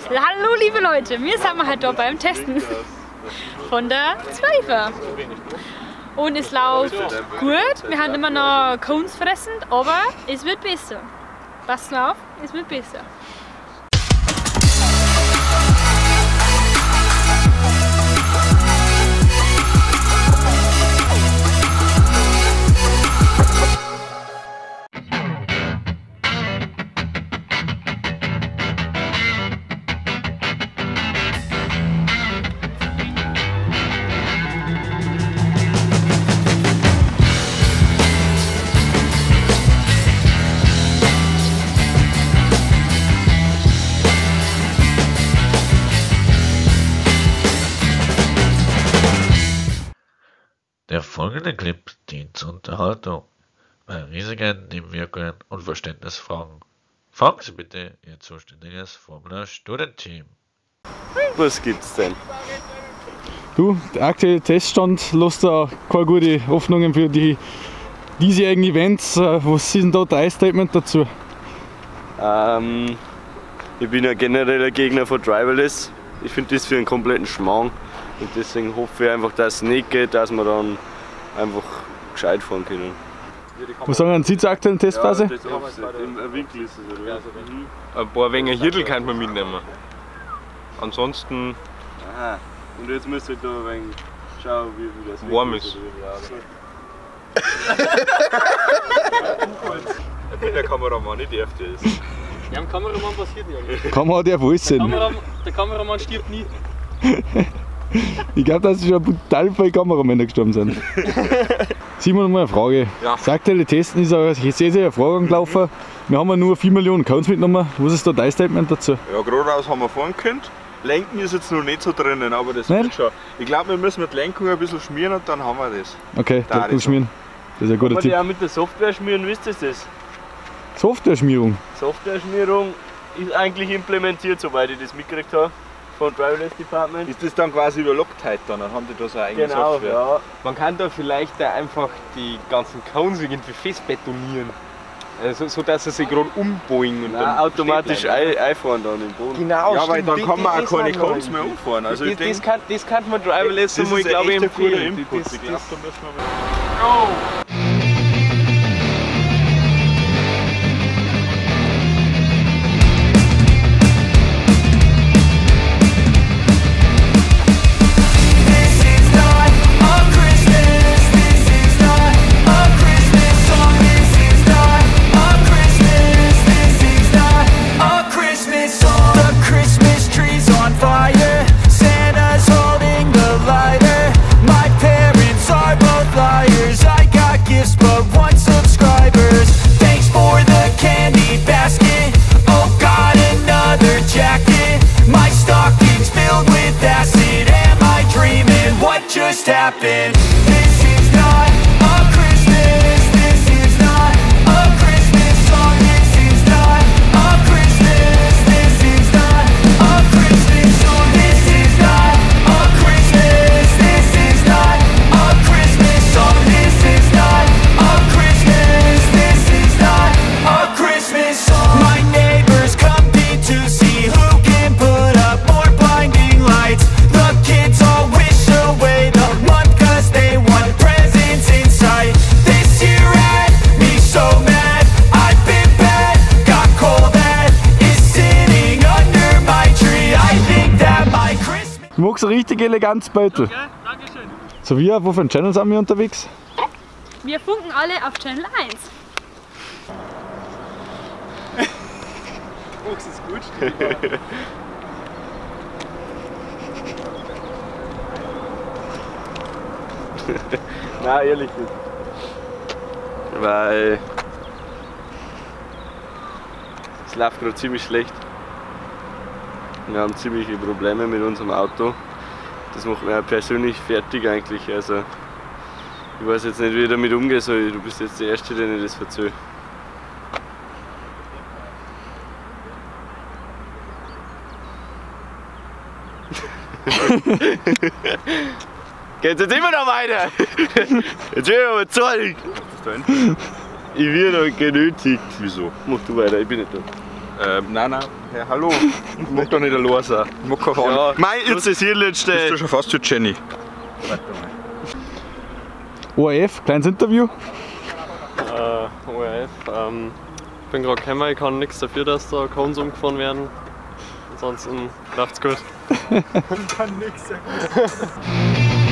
Hallo liebe Leute, wir sind heute beim Testen von der 12er. Und es läuft gut, wir haben immer noch Cones fressen, aber es wird besser. Passt mal auf, es wird besser. Der folgende Clip dient zur Unterhaltung. Bei Risiken, Nebenwirkungen und Verständnisfragen fragen Sie bitte Ihr zuständiges Formula-Studenteam. Was gibt's denn? Du, der aktuelle Teststand lässt da keine gute Hoffnungen für die diesjährigen Events. Was ist denn da dein Statement dazu? Ich bin ja generell ein Gegner von Driverless. Ich finde das für einen kompletten Schmarrn. Und deswegen hoffe ich einfach, dass es nicht geht, dass wir dann einfach gescheit fahren können. Was sagen Sie zur aktuellen Testphase? Im Winkel ist es, oder? Ein paar Wenger Hirtel kann man mitnehmen. Ansonsten. Aha. Und jetzt müsst ihr da ein wenig schauen, wie das warm ist. Der Kameramann, nicht darf das. Ja, dem Kameramann passiert nichts. Kamera darf alles sein. Der Kameramann stirbt nie. Ich glaube, dass schon brutal viele Kameramänner gestorben sind. Simon, mal eine Frage. Ja. Das aktuelle Testen ist eine sehr, sehr hervorragend gelaufen. Wir haben ja nur 4 Millionen Cones mitgenommen. Was ist da dein Statement dazu? Ja, geradeaus haben wir fahren können. Lenken ist jetzt noch nicht so drinnen, aber das Nicht? wird schon. Ich glaube, wir müssen mit Lenkung ein bisschen schmieren und dann haben wir das. Okay, Da Deckel ist schmieren. Das ist ein guter Kann man die Tipp. auch mit der Software schmieren, wisst ihr das? Software-Schmierung. Software-Schmierung ist eigentlich implementiert, soweit ich das mitgekriegt habe, von Driverless Department. Ist das dann quasi über Loctite dann? Dann haben die da so eine eigene Genau, Software. ja. Man kann da vielleicht da einfach die ganzen Cones irgendwie festbetonieren. Also, so dass sie sich gerade umboingen und Nein, dann automatisch stehen bleiben. einfahren dann im Boden. Genau, Ja, weil stimmt, dann kann man auch das keine haben wir Cones mehr umfahren. Also ich denke, das kann man Driverless das einmal, ist glaube ich, ein guter empfehlen. Input. Das- Ich glaube, das- da müssen wir mal... Just happened. This is not a Christmas. This is not a Christmas song. This is not a Christmas. This is not a Christmas song. This is not a Christmas. This is not a Christmas song. This is not a Christmas. This is not a Christmas song. My neighbors compete to see who can put up more blinding lights. The kids all wish away the month 'cause they want presents in sight. This year had me so mad, I've been bad, got coal that is sitting under my tree. I think that my Christmas... Du magst ein richtig elegantes Beutel. Ja, Dankeschön. So wie, wo für einen Channel sind wir unterwegs? Wir funken alle auf Channel 1. Fuchs ist gut. Nein, ehrlich nicht. Weil es läuft gerade ziemlich schlecht. Wir haben ziemliche Probleme mit unserem Auto. Das macht mich auch persönlich fertig eigentlich. Also ich weiß jetzt nicht, wie ich damit umgehen soll. Du bist jetzt der Erste, den ich das erzähle. Geht's jetzt immer noch weiter? Jetzt will ich aber Zeug! Ich werde genötigt. Wieso? Mach du weiter, ich bin nicht da. Nein, ja, hallo. Ich mag doch nicht allein sein. Ich mag keine Fahne. Ja, mei, jetzt ist hier letzte. Bist du schon fast zu Jenny. ORF, kleines Interview. ORF, ich bin gerade gekommen, ich kann nichts dafür, dass da Cones umgefahren werden. Ansonsten läuft's gut. Ich kann nichts dafür.